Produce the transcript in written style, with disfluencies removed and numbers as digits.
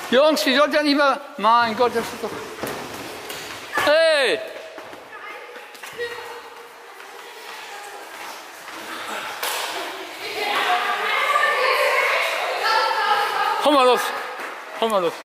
Jungs, wie sollt ihr nicht mehr... Mein Gott, das ist doch... Hey! Komm mal los! Komm mal los!